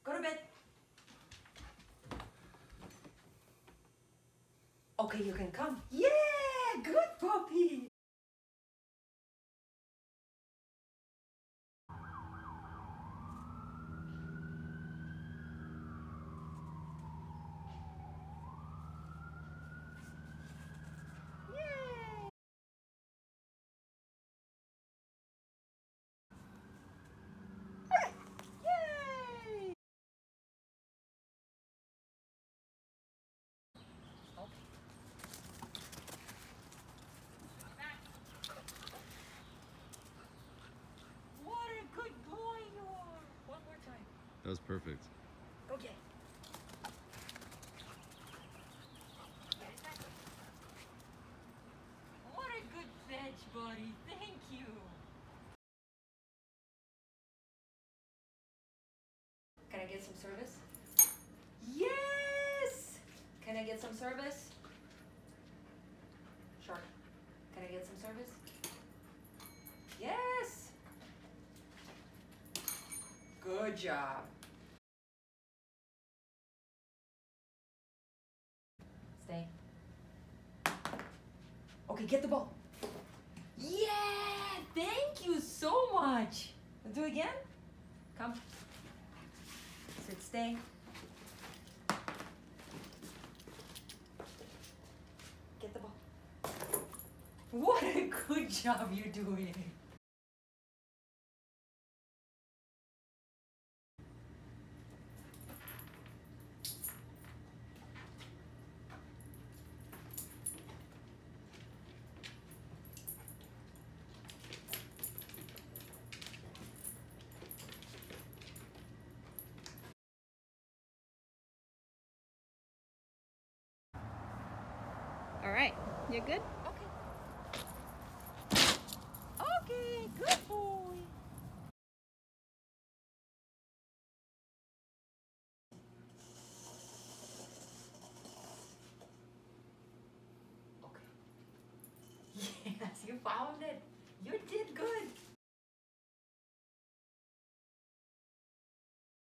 Go to bed. Okay, you can come. Yeah, good puppy. Yay! What a good boy you are. One more time. That was perfect. Okay. What a good fetch, buddy. Thank you. Can I get some service? Yes! Can I get some service? Sure. Can I get some service? Yes! Good job. Stay. Okay, get the ball. Yeah! Thank you so much. Do it again? Come. Sit, stay. Get the ball. What a good job you're doing. All right, you good? Okay. Okay, good boy. Okay. Yes, you found it. You did good.